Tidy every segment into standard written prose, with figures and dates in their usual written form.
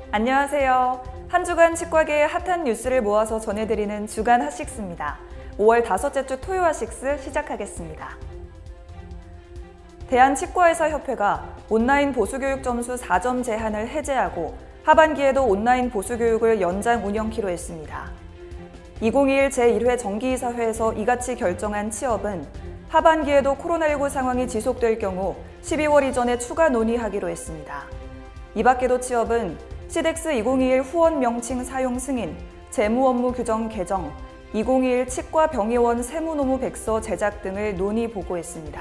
안녕하세요. 한 주간 치과계의 핫한 뉴스를 모아서 전해드리는 주간 핫식스입니다. 5월 다섯째 주 토요 핫식스 시작하겠습니다. 대한치과의사협회가 온라인 보수교육 점수 4점 제한을 해제하고 하반기에도 온라인 보수교육을 연장 운영키로 했습니다. 2021 제1회 정기이사회에서 이같이 결정한 취업은 하반기에도 코로나19 상황이 지속될 경우 12월 이전에 추가 논의하기로 했습니다. 이 밖에도 취업은 시덱스 2021 후원 명칭 사용 승인, 재무업무 규정 개정, 2021 치과 병의원 세무노무 백서 제작 등을 논의 보고했습니다.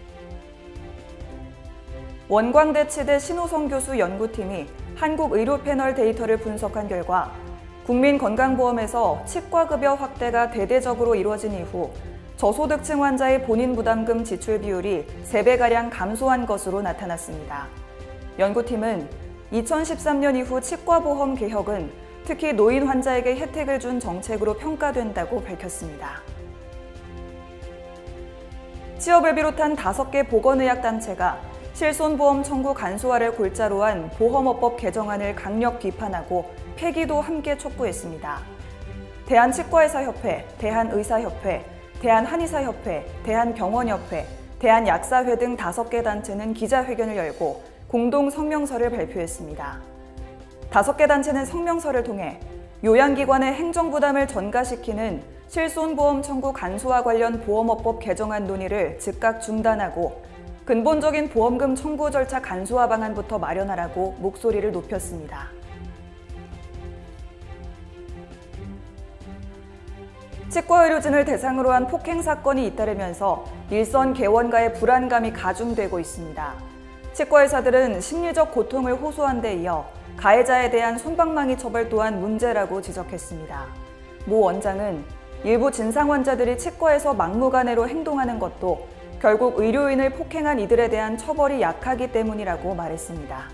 원광대치대 신호성 교수 연구팀이 한국의료패널 데이터를 분석한 결과 국민건강보험에서 치과급여 확대가 대대적으로 이루어진 이후 저소득층 환자의 본인 부담금 지출 비율이 3배가량 감소한 것으로 나타났습니다. 연구팀은 2013년 이후 치과보험 개혁은 특히 노인 환자에게 혜택을 준 정책으로 평가된다고 밝혔습니다. 취업을 비롯한 5개 보건의학단체가 실손보험 청구 간소화를 골자로 한 보험업법 개정안을 강력 비판하고 폐기도 함께 촉구했습니다. 대한치과의사협회, 대한의사협회, 대한한의사협회, 대한병원협회, 대한약사회 등 5개 단체는 기자회견을 열고 공동 성명서를 발표했습니다. 5개 단체는 성명서를 통해 요양기관의 행정부담을 전가시키는 실손보험 청구 간소화 관련 보험업법 개정안 논의를 즉각 중단하고 근본적인 보험금 청구 절차 간소화 방안부터 마련하라고 목소리를 높였습니다. 치과의료진을 대상으로 한 폭행 사건이 잇따르면서 일선 개원가의 불안감이 가중되고 있습니다. 치과의사들은 심리적 고통을 호소한 데 이어 가해자에 대한 솜방망이 처벌 또한 문제라고 지적했습니다. 모 원장은 일부 진상 환자들이 치과에서 막무가내로 행동하는 것도 결국 의료인을 폭행한 이들에 대한 처벌이 약하기 때문이라고 말했습니다.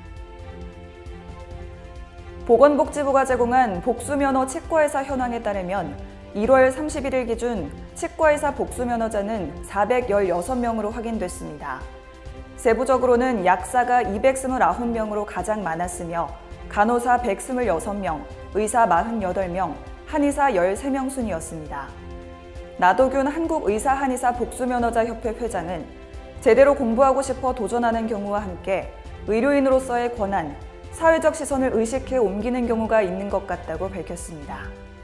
보건복지부가 제공한 복수면허 치과의사 현황에 따르면 1월 31일 기준 치과의사 복수면허자는 416명으로 확인됐습니다. 세부적으로는 약사가 229명으로 가장 많았으며 간호사 126명, 의사 48명, 한의사 13명 순이었습니다. 나도균 한국의사한의사 복수면허자협회 회장은 제대로 공부하고 싶어 도전하는 경우와 함께 의료인으로서의 권한, 사회적 시선을 의식해 옮기는 경우가 있는 것 같다고 밝혔습니다.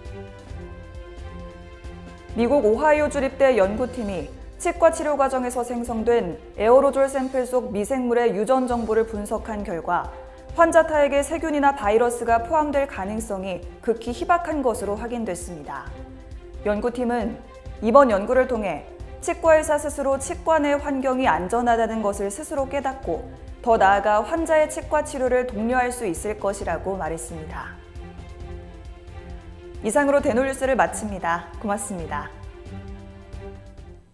미국 오하이오 주립대 연구팀이 치과 치료 과정에서 생성된 에어로졸 샘플 속 미생물의 유전 정보를 분석한 결과 환자 타액에 세균이나 바이러스가 포함될 가능성이 극히 희박한 것으로 확인됐습니다. 연구팀은 이번 연구를 통해 치과의사 스스로 치과 내 환경이 안전하다는 것을 스스로 깨닫고 더 나아가 환자의 치과 치료를 독려할 수 있을 것이라고 말했습니다. 이상으로 대놀뉴스를 마칩니다. 고맙습니다.